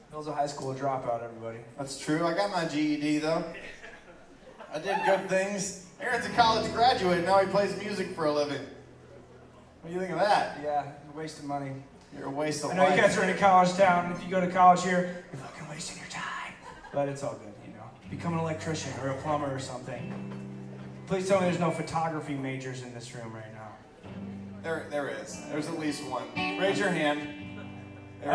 Bill's a high school dropout, everybody. That's true. I got my GED, though. I did good things. Aaron's a college graduate. Now he plays music for a living. What do you think of that? Yeah, you're wasting money. You're a waste of life. I know you guys are in a college town. If you go to college here, you're fucking wasting your time. But it's all good, you know. Become an electrician or a plumber or something. Please tell me there's no photography majors in this room right now. There is. There's at least one. Raise your hand. There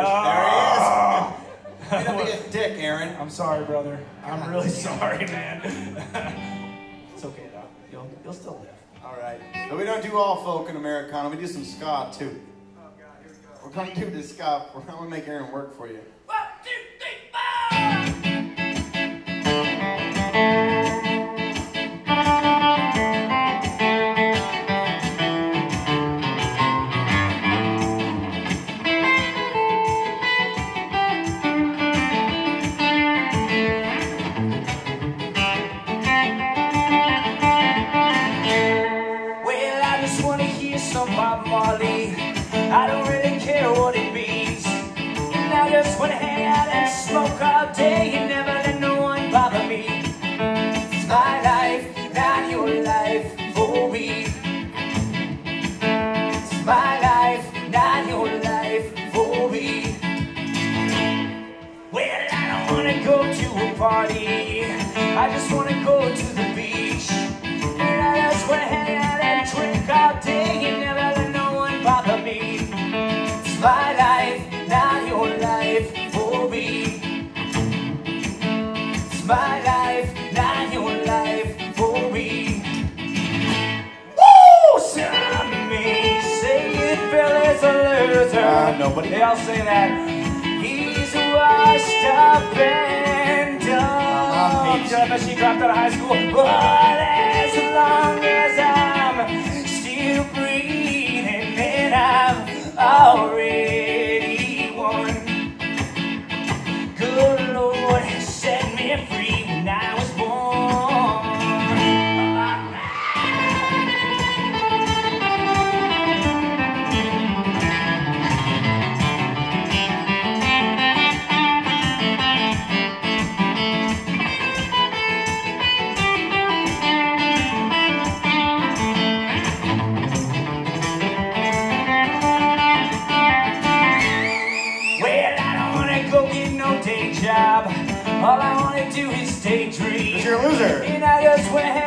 he is. You're gonna be a dick, Aaron. I'm sorry, brother. I'm really sorry, man. It's okay, though. You'll still live. All right. But we don't do all folk and Americana. We do some ska, too. Oh, God, here we go. We're going to do this ska. We're going to make Aaron work for you. 1, 2, 3, 4! Barley. I don't really care what it means. And I just wanna hang out and smoke all day and never let no one bother me. It's my life, not your life for me. It's my life, not your life for me. Well, I don't wanna go to a party. I just wanna go to the beach. And I just wanna hang out and drink all day and never let bother me. It's my life, not your life for me. It's my life, not your life for me. Woo! Some may say it, Billy's a loser. Nobody. They all say that. He's washed up and done. She dropped out of high school, but as long as I'm still breathing, I've already won. Good Lord set me free when I was born. All I wanna do is daydream. You're a loser. And I just wanna